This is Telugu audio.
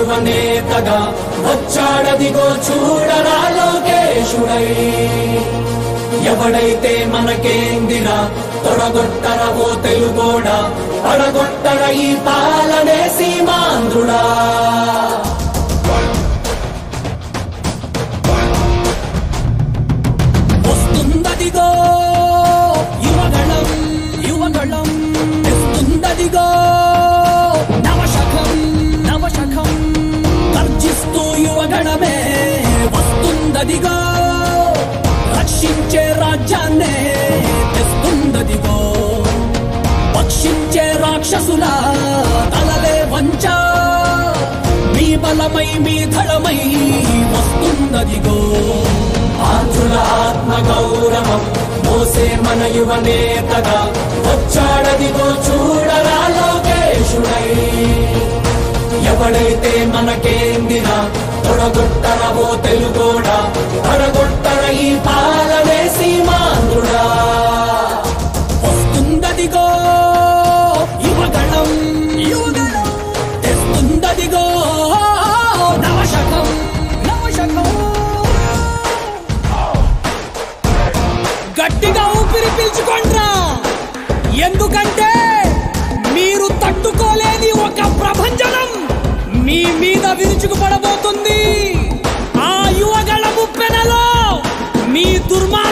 యువనేతగా వచ్చాడదిగో చూడరా లోకేశుడై. ఎవడైతే మనకేందిరా తొడగొట్టర ఓ తెలుగోడా, పడగొట్టర ఈ పాలనే సీమాంధ్రుడా. వస్తుందదిగో యువగళం యువగళం, తెస్తుందదిగో నవశకం నవశకం, గర్జిస్తూ యువగణమే వస్తుందదిగో, రక్షించే రాజ్యాన్నే తెస్తుందదిగో, పక్షించే రాక్షసుల తలలే వంచ, మీ బలమై మీ ధళమై వస్తుందదిగో. ఆంధ్రుల ఆత్మ గౌరవం మోసే మన యువనేతగా వచ్చాడదిగో చూడరా లోకేశుడై. ఎవడైతే మనకేందిరా తొడగొట్టర ఓ తెలుగోడా, పడగొట్టర ఈ పాలనే సీమాంధ్రుడా. వస్తుందదిగో యువగణం యువగణం, తెస్తుందదిగో నవశకం నవశకం. గట్టిగా ఊపిరి పీల్చుకోండ్రా, ఎందుకంటే మీరు తట్టుకోలేని ఒక ప్రభంజనం మీ మీద విరుచుకుపడబోతుంది. ఆ యువగళ ముప్పెనలో మీ దుర్మార్గ